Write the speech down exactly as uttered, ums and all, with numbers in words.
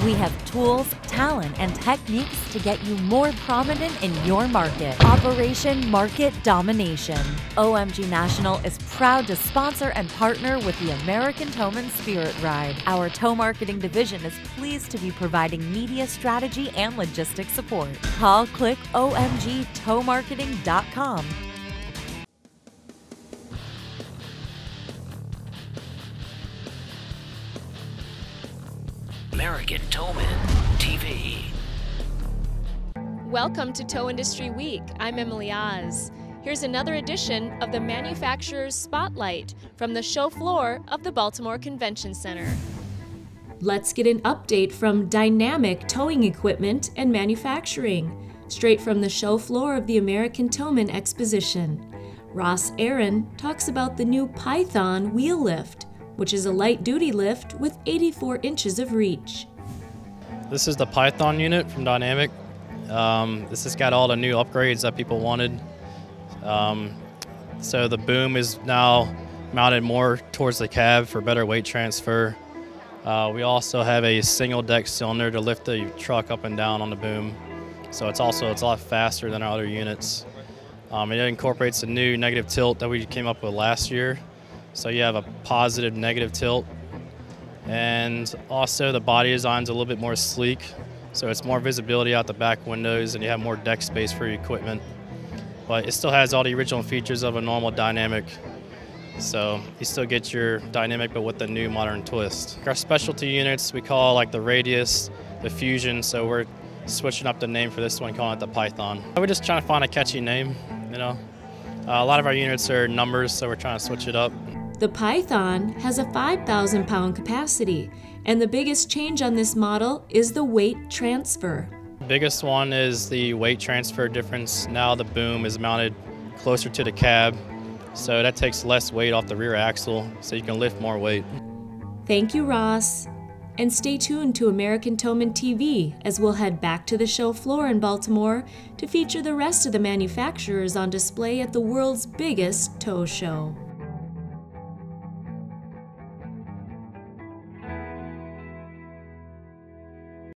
We have tools, talent, and techniques to get you more prominent in your market. Operation Market Domination. O M G National is proud to sponsor and partner with the American Towman Spirit Ride. Our tow marketing division is pleased to be providing media strategy and logistics support. Call click O M G tow marketing dot com. American Towman T V. Welcome to Tow Industry Week. I'm Emily Oz. Here's another edition of the Manufacturer's Spotlight from the show floor of the Baltimore Convention Center. Let's get an update from Dynamic Towing Equipment and Manufacturing, straight from the show floor of the American Towman Exposition. Ross Aaron talks about the new Python wheel lift, which is a light-duty lift with eighty-four inches of reach. This is the Python unit from Dynamic. Um, this has got all the new upgrades that people wanted. Um, so the boom is now mounted more towards the cab for better weight transfer. Uh, we also have a single deck cylinder to lift the truck up and down on the boom. So it's also it's a lot faster than our other units. Um, it incorporates a new negative tilt that we came up with last year. So you have a positive negative tilt, and also the body design's a little bit more sleek, so it's more visibility out the back windows and you have more deck space for your equipment. But it still has all the original features of a normal Dynamic, so you still get your Dynamic but with the new modern twist. Our specialty units we call like the Radius, the Fusion, so we're switching up the name for this one, calling it the Python. We're just trying to find a catchy name, you know. Uh, a lot of our units are numbers, so we're trying to switch it up. The Python has a five thousand pound capacity, and the biggest change on this model is the weight transfer. The biggest one is the weight transfer difference. Now the boom is mounted closer to the cab, so that takes less weight off the rear axle, so you can lift more weight. Thank you, Ross. And stay tuned to American Towman T V as we'll head back to the show floor in Baltimore to feature the rest of the manufacturers on display at the world's biggest tow show.